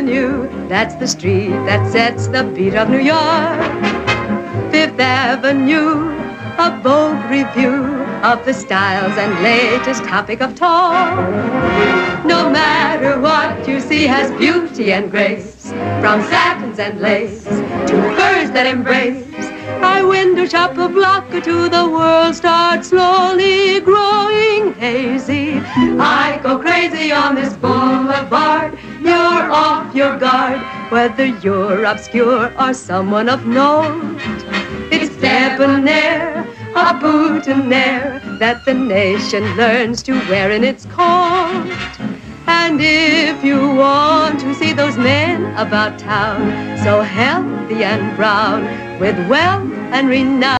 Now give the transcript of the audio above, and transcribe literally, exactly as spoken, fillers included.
Avenue, that's the street that sets the beat of New York. Fifth Avenue, a bold review of the styles and latest topic of talk. No matter what you see has beauty and grace, from satins and lace to furs that embrace. I window shop a block or two, the world starts slowly growing hazy. I go crazy on this boulevard, you're off your guard, whether you're obscure or someone of note. It's debonair, a boutonniere that the nation learns to wear in its coat. And if you want to see those men about town, so healthy and brown, with wealth and renown,